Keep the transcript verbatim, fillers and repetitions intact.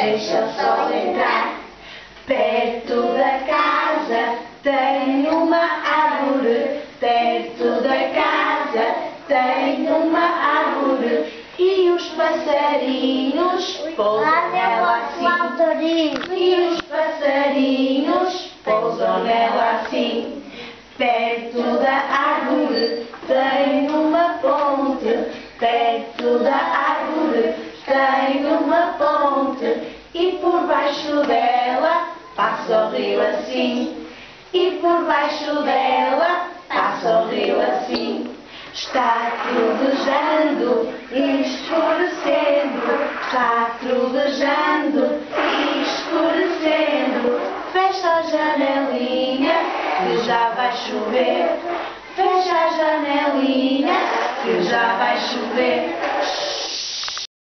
deixa o sol entrar. Perto da casa tem uma árvore, perto da casa tem uma árvore, e os passarinhos pousam nela assim. E os passarinhos pousam nela assim. Perto da árvore tem uma ponte, perto da árvore tem uma ponte, e por baixo dela passa o rio assim. E por baixo dela passa o rio assim. Está trovejando e escurecendo, está trovejando e escurecendo. Fecha a janelinha que já vai chover. Fecha a janelinha que já vai chover.